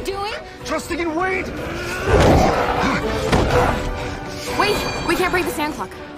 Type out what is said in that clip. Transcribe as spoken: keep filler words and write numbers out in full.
doing? Trusting in Wade! Wait, we can't break the sand clock.